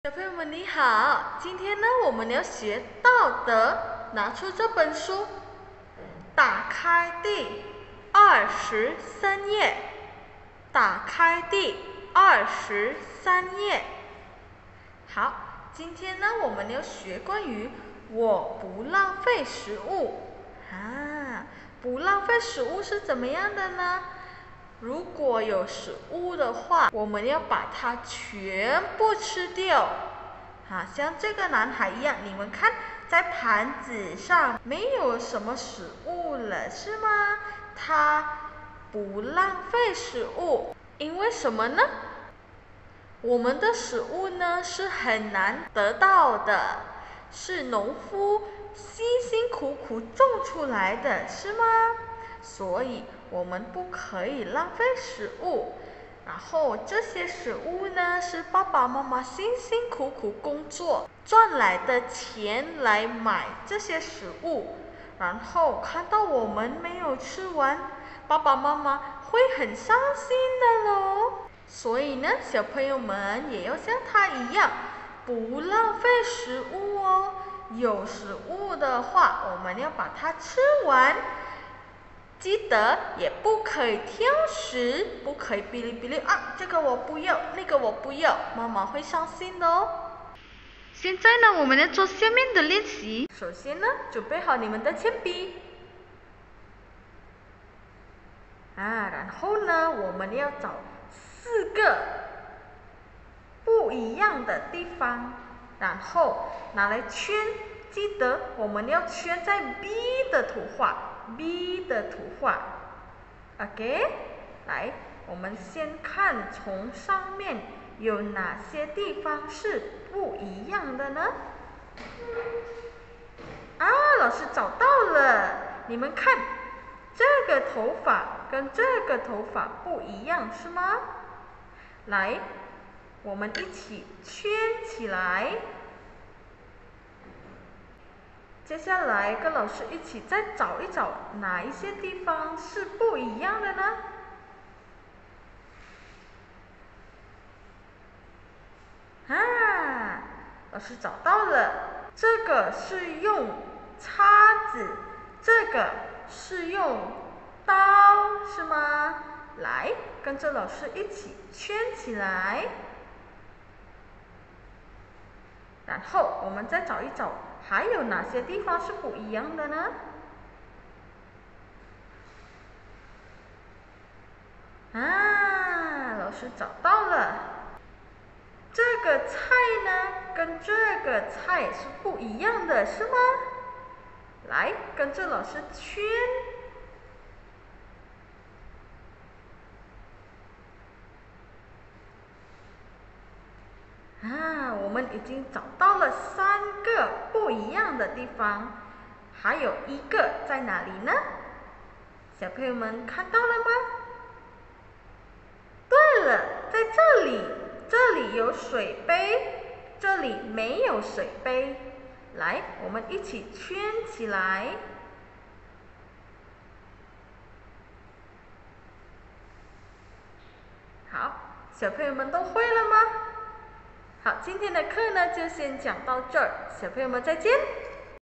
小朋友们你好，今天呢我们要学道德，拿出这本书，打开第23页，打开第23页。好，今天呢我们要学关于我不浪费食物不浪费食物是怎么样的呢？如果有食物的话，我们要把它全部吃掉。像这个男孩一样，你们看，在盘子上没有什么食物了，是吗？他不浪费食物，因为什么呢？我们的食物呢是很难得到的，是农夫辛辛苦苦种出来的，是吗？所以我们不可以浪费食物。然后这些食物呢，是爸爸妈妈辛辛苦苦工作赚来的钱来买这些食物，然后看到我们没有吃完，爸爸妈妈会很伤心的咯。所以呢，小朋友们也要像他一样，不浪费食物哦。有食物的话，我们要把它吃完。记得也不可以挑食，不可以哔哩哔哩这个我不要，那个我不要，妈妈会伤心的哦。现在呢，我们要做下面的练习。首先呢，准备好你们的铅笔然后呢，我们要找4个不一样的地方，然后拿来圈。记得我们要圈在 B 的图画 OK， 来，我们先看从上面有哪些地方是不一样的呢？老师找到了，你们看，这个头发跟这个头发不一样，是吗？来，我们一起圈起来。接下来跟老师一起再找一找哪一些地方是不一样的呢？老师找到了，这个是用叉子，这个是用刀，是吗？来，跟着老师一起圈起来。然后我们再找一找，还有哪些地方是不一样的呢？老师找到了，这个菜呢，跟这个菜是不一样的，是吗？来，跟着老师圈。我们已经找到了3个不一样的地方，还有一个在哪里呢？小朋友们看到了吗？对了，在这里，这里有水杯，这里没有水杯。来，我们一起圈起来。好，小朋友们都会了吗？好，今天的课呢就先讲到这儿，小朋友们再见。